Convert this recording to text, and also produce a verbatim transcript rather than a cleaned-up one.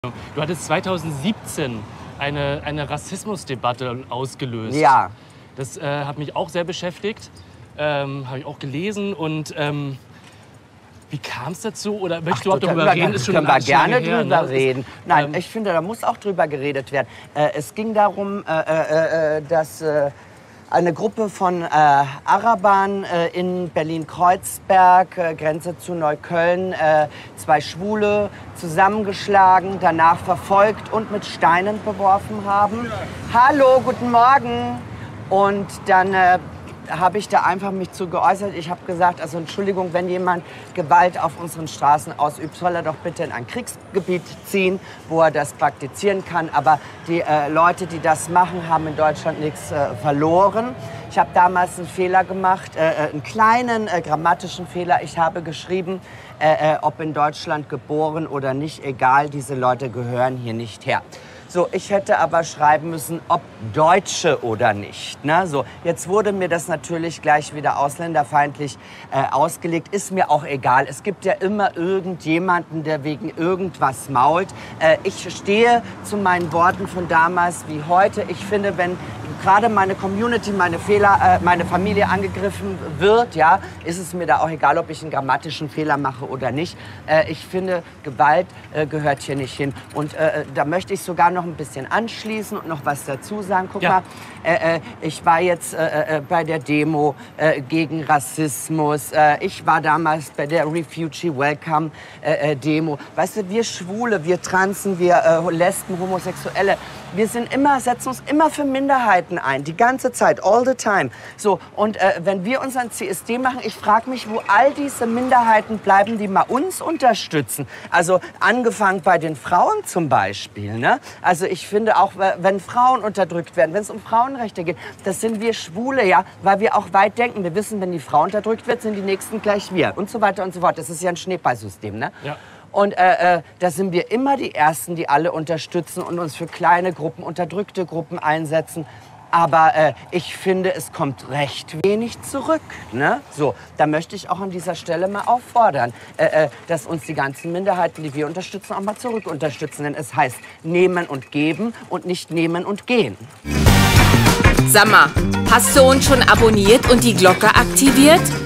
Du hattest zweitausendsiebzehn eine, eine Rassismusdebatte ausgelöst. Ja. Das äh, hat mich auch sehr beschäftigt, ähm, habe ich auch gelesen. Und ähm, wie kam es dazu? Oder möchtest du überhaupt darüber reden? Ist schon können wir gerne her, drüber ne? reden. Nein, ähm, ich finde, da muss auch drüber geredet werden. Äh, es ging darum, äh, äh, äh, dass äh, eine Gruppe von äh, Arabern äh, in Berlin-Kreuzberg, äh, Grenze zu Neukölln, äh, zwei Schwule zusammengeschlagen, danach verfolgt und mit Steinen beworfen haben. Hallo, guten Morgen. Und dann äh, habe ich da einfach mich zu geäußert. Ich habe gesagt, also Entschuldigung, wenn jemand Gewalt auf unseren Straßen ausübt, soll er doch bitte in ein Kriegsgebiet ziehen, wo er das praktizieren kann. Aber die äh, Leute, die das machen, haben in Deutschland nichts äh, verloren. Ich habe damals einen Fehler gemacht, äh, einen kleinen äh, grammatischen Fehler. Ich habe geschrieben, äh, äh, ob in Deutschland geboren oder nicht, egal, diese Leute gehören hier nicht her. So, ich hätte aber schreiben müssen, ob Deutsche oder nicht. Ne? So, jetzt wurde mir das natürlich gleich wieder ausländerfeindlich äh, ausgelegt. Ist mir auch egal. Es gibt ja immer irgendjemanden, der wegen irgendwas mault. Äh, ich stehe zu meinen Worten von damals wie heute. Ich finde, wenn gerade meine Community, meine Fehler, äh, meine Familie angegriffen wird, ja, ist es mir da auch egal, ob ich einen grammatischen Fehler mache oder nicht. Äh, ich finde, Gewalt äh, gehört hier nicht hin. Und äh, da möchte ich sogar noch ein bisschen anschließen und noch was dazu sagen. Guck ja. mal, äh, äh, ich war jetzt äh, äh, bei der Demo äh, gegen Rassismus. Äh, ich war damals bei der Refugee Welcome äh, äh, Demo. Weißt du, wir Schwule, wir Transen, wir äh, Lesben, Homosexuelle, wir sind immer, setzen uns immer für Minderheiten ein, die ganze Zeit, all the time. So, und äh, wenn wir unseren C S D machen, ich frage mich, wo all diese Minderheiten bleiben, die mal uns unterstützen. Also angefangen bei den Frauen zum Beispiel. Ne? Also ich finde auch, wenn Frauen unterdrückt werden, wenn es um Frauenrechte geht, das sind wir Schwule, ja, weil wir auch weit denken. Wir wissen, wenn die Frau unterdrückt wird, sind die Nächsten gleich wir und so weiter und so fort. Das ist ja ein Schneeballsystem, ne? Ja. Und äh, äh, da sind wir immer die Ersten, die alle unterstützen und uns für kleine Gruppen, unterdrückte Gruppen einsetzen. Aber äh, ich finde, es kommt recht wenig zurück. Ne? So, da möchte ich auch an dieser Stelle mal auffordern, äh, äh, dass uns die ganzen Minderheiten, die wir unterstützen, auch mal zurück unterstützen. Denn es heißt nehmen und geben und nicht nehmen und gehen. Sag mal, hast du uns schon abonniert und die Glocke aktiviert?